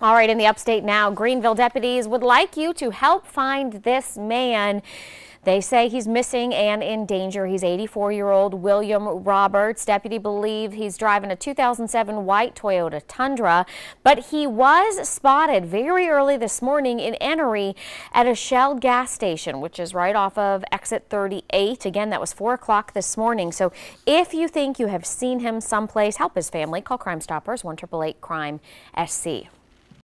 All right, in the upstate now, Greenville deputies would like you to help find this man. They say he's missing and in danger. He's 84-year-old William Roberts. Deputy believe he's driving a 2007 white Toyota Tundra, but he was spotted very early this morning in Enoree at a Shell gas station, which is right off of exit 38. Again, that was 4 o'clock this morning. So if you think you have seen him someplace, help his family. Call Crime Stoppers 1-888-CRIME-SC.